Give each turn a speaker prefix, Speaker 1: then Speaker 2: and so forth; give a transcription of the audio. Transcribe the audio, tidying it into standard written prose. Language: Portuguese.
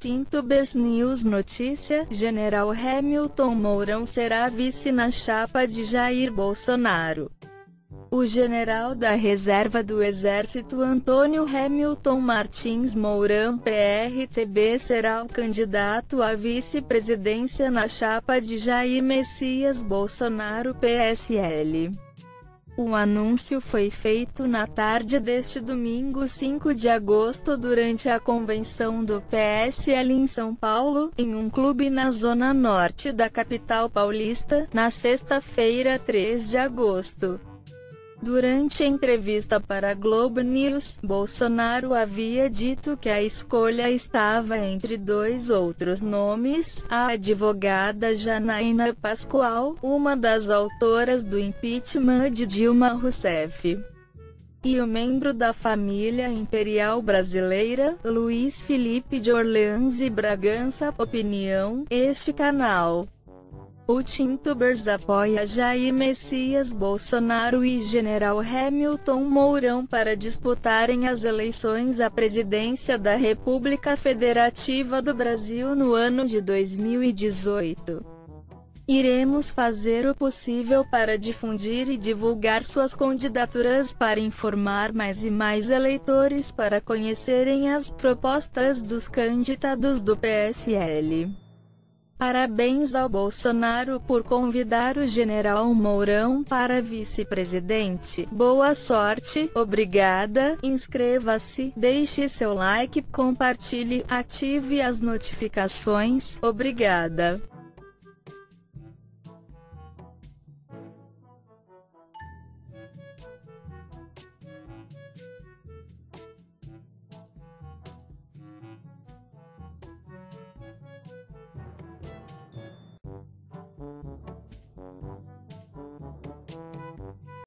Speaker 1: Tintubers News notícia: General Hamilton Mourão será vice na chapa de Jair Bolsonaro. O general da reserva do Exército Antônio Hamilton Martins Mourão, PRTB, será o candidato à vice-presidência na chapa de Jair Messias Bolsonaro, PSL. O anúncio foi feito na tarde deste domingo, 5 de agosto, durante a convenção do PSL em São Paulo, em um clube na zona norte da capital paulista, na sexta-feira, 3 de agosto. Durante a entrevista para a Globo News, Bolsonaro havia dito que a escolha estava entre dois outros nomes: a advogada Janaína Pascoal, uma das autoras do impeachment de Dilma Rousseff, e o membro da família imperial brasileira, Luiz Felipe de Orleans e Bragança. Opinião: este canal. O Tintubers apoia Jair Messias Bolsonaro e General Hamilton Mourão para disputarem as eleições à presidência da República Federativa do Brasil no ano de 2018. Iremos fazer o possível para difundir e divulgar suas candidaturas, para informar mais e mais eleitores para conhecerem as propostas dos candidatos do PSL. Parabéns ao Bolsonaro por convidar o general Mourão para vice-presidente. Boa sorte, obrigada, inscreva-se, deixe seu like, compartilhe, ative as notificações, obrigada.